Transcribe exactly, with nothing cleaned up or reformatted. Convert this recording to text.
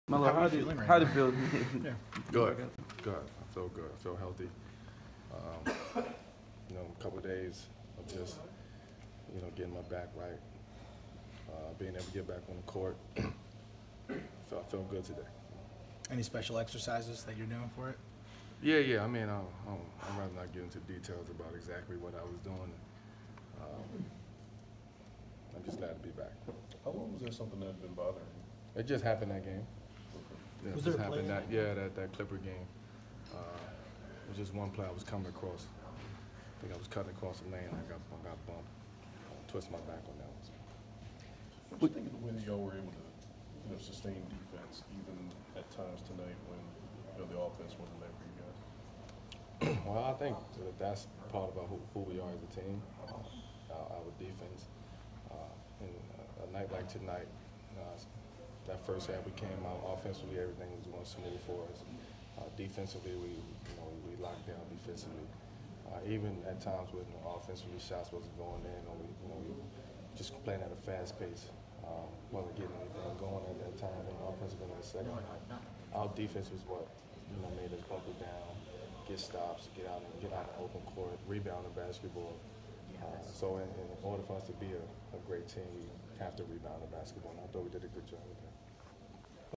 Melo, How are how you did feeling right how now? did it feel? Yeah. Good, good. I feel good. I feel healthy. Um, you know, a couple of days of just, you know, getting my back right, uh, being able to get back on the court. I feel, I feel good today. Any special exercises that you're doing for it? Yeah, yeah. I mean, I, I, I'd rather not get into details about exactly what I was doing. Um, I'm just glad to be back. How long was there something that had been bothering you? It just happened that game. Yeah, Was it there just a play happened in that, yeah, that, that Clipper game. Uh, it was just one play I was coming across. I think I was cutting across the lane. I got, I got bumped. I twisted my back on that one. What do you think of the way that y'all were able to, you know, sustain defense even at times tonight when, you know, the offense wasn't there for you guys? Well, I think that that's part about who, who we are as a team, uh, our, our defense. Uh, and a, a night like tonight, uh, that first half we came out offensively, everything was going smooth for us. Uh, defensively, we you know we locked down defensively. Uh, even at times when you know, offensively shots wasn't going in, or we you know we just playing at a fast pace, um, wasn't getting anything going at that time. And offensively in the second half, our defense was what you know made us buckle down, get stops, get out and get out of open court, rebound the basketball. Uh, so in, in order for us to be a, a great team, we have to rebound the basketball, and I thought we did a good job with that.